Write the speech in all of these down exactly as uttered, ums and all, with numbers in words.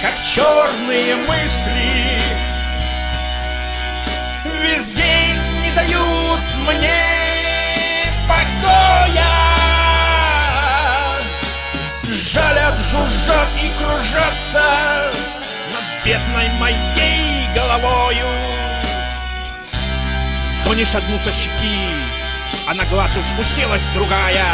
как черные мысли, весь день не дают мне покоя. Жалят, жужжат и кружатся над бедной моей головою. Сгонишь одну со щеки, а на глаз уж уселась другая.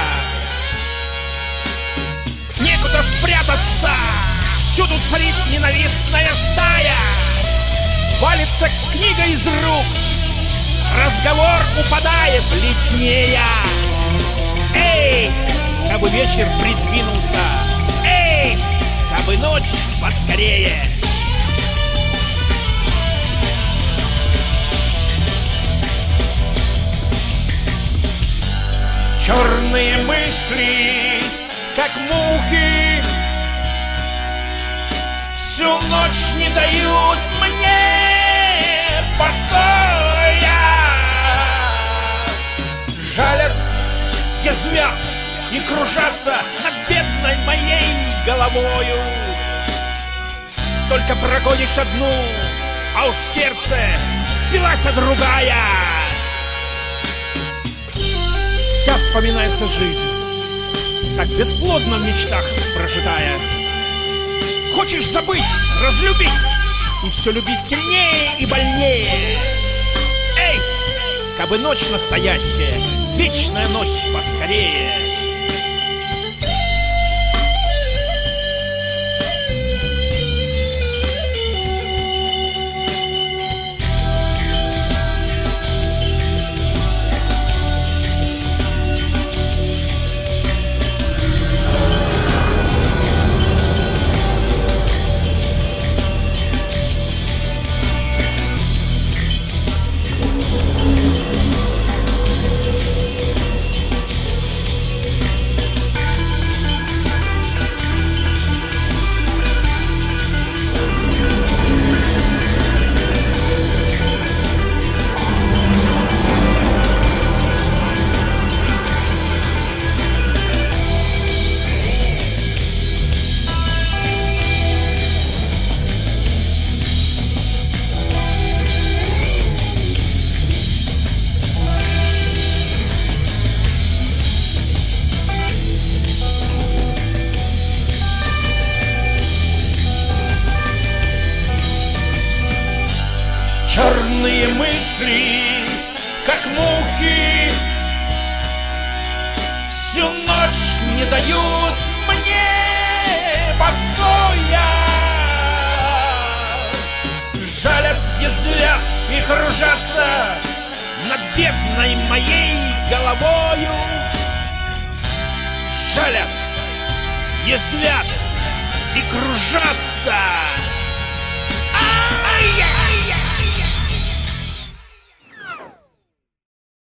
Некуда спрятаться, всюду царит ненавистная стая. Валится книга из рук, разговор упадает бледнея. Эй, кабы вечер придвинулся, эй, кабы ночь поскорее. Черные мысли, как мухи, всю ночь не дают мне покоя. Жалят, язвят и кружатся над бедной моей головою. Только прогонишь одну, а уж в сердце впилась другая. Вся вспоминается жизнь, так бесплодно в мечтах прожитая. Хочешь забыть, разлюбить, и все любить сильнее и больнее. Эй, кабы ночь настоящая, вечная ночь поскорее. Черные мысли, как мухи, всю ночь не дают мне покоя. Жалят, язвят и кружатся над бедной моей головою. Жалят, язвят и кружатся